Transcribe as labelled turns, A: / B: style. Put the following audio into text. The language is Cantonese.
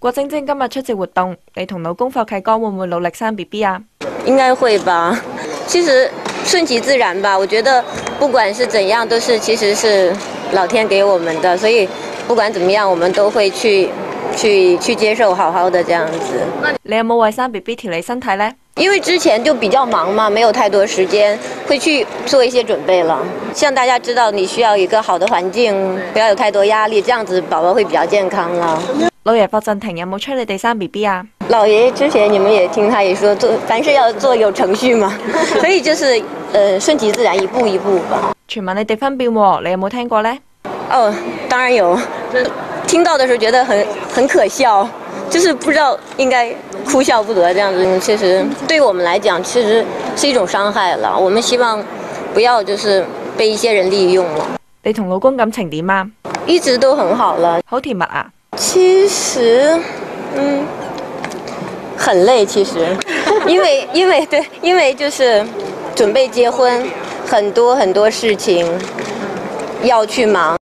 A: 郭晶晶今日出席活動，你同老公霍啟剛會唔會努力生 BB 啊？
B: 應該會吧。其實順其自然吧。我覺得不管是怎樣，都是其實是老天給我們的，所以不管怎麼樣，我們都會去接受，好好的這樣子。
A: 你有冇為生 BB 調理身體呢？
B: 因為之前就比較忙嘛，沒有太多時間，會去做一些準備了。像大家知道，你需要一個好的環境，不要有太多壓力，這樣子寶寶會比較健康啦。
A: 老爺霍震霆有冇催你哋生 BB 啊？
B: 老爺之前你們也聽他也說，凡事要做有程序嘛，所以就是順其自然，一步一步吧。
A: 傳聞你哋分辨喎，你有冇聽過呢？
B: 哦，當然有，聽到的時候覺得很可笑，就是不知道應該哭笑不得這樣子。其實對我們來講，其實是一種傷害了。我們希望不要就是被一些人利用了。
A: 你同老公感情點啊？
B: 一直都很好了。
A: 好甜蜜啊？
B: 其實，很累。其實，因為就是準備結婚，很多事情要去忙。